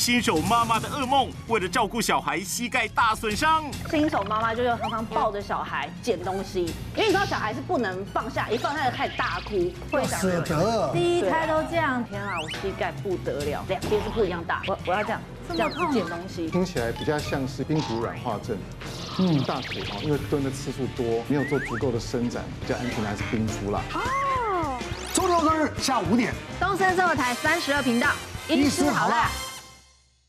新手妈妈的噩梦。为了照顾小孩，膝盖大损伤。 新手妈妈就要常常抱着小孩捡东西，因为你知道小孩是不能放下，一放下就开始大哭，会想舍得。 第一胎都这样，天啊，我膝盖不得了，两边是不一样大，我要这样捡东西。 听起来比较像是髌骨软化症。大腿哈，因为蹲的次数多，没有做足够的伸展，比较安全的还是冰敷啦。 周六周日下午5点， 东森生活台32频道，医师好辣。